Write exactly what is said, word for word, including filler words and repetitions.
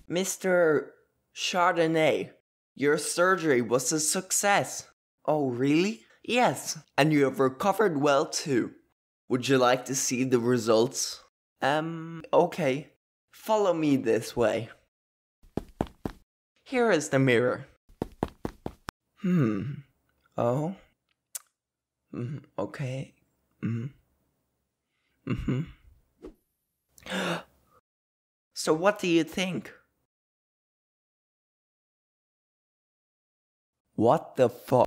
Mister Chardonnay, your surgery was a success. Oh, really? Yes, and you have recovered well too. Would you like to see the results? Um, okay. Follow me this way. Here is the mirror. Hmm. Oh. Mm, okay. Mm. Mm-hmm. So what do you think? What the fuck?